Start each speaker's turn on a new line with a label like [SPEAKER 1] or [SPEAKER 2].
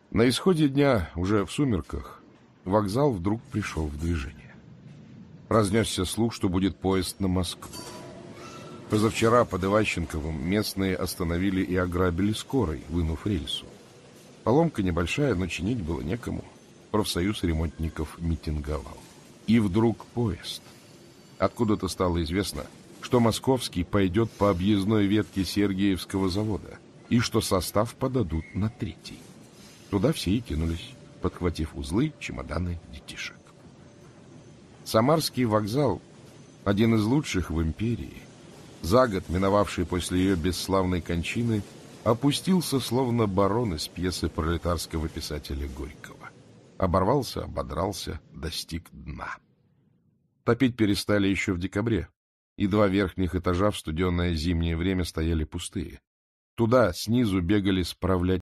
[SPEAKER 1] На исходе дня, уже в сумерках, вокзал вдруг пришел в движение. Разнесся слух, что будет поезд на Москву. Позавчера под Иващенковым местные остановили и ограбили скорой, вынув рельсу. Поломка небольшая, но чинить было некому. Профсоюз ремонтников митинговал. И вдруг поезд. Откуда-то стало известно, что московский пойдет по объездной ветке Сергиевского завода и что состав подадут на третий. Туда все и кинулись, подхватив узлы, чемоданы, детишек. Самарский вокзал, один из лучших в империи, за год, миновавший после ее бесславной кончины, опустился, словно барон из пьесы пролетарского писателя Горького. Оборвался, ободрался, достиг дна. Топить перестали еще в декабре, и два верхних этажа в студеное зимнее время стояли пустые. Туда снизу бегали справлять